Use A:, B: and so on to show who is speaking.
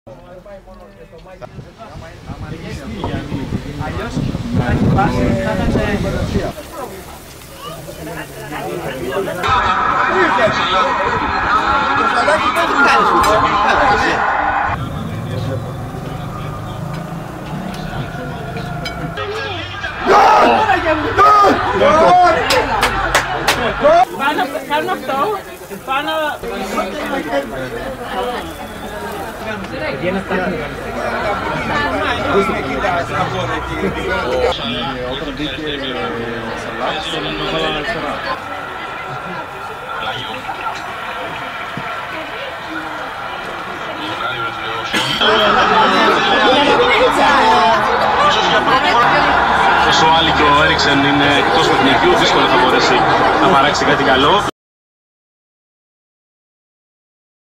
A: Αλλιώς θα έχει πάσει, θα ήταν... Κάνω αυτό, πάνω...
B: Όταν μπήκε ο Σαλάχ, τον βάλανε αριστερά.
C: Όσο ο Άλλη και ο Έριξεν είναι εκτός παιχνιδιού, δύσκολα θα μπορέσει να παράξει κάτι καλό.